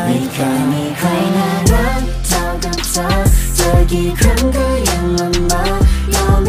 ไม่เคยมีใครน่ารักเท่ากับเธอเจอกี่ครั้งก็ยังละเมอยอม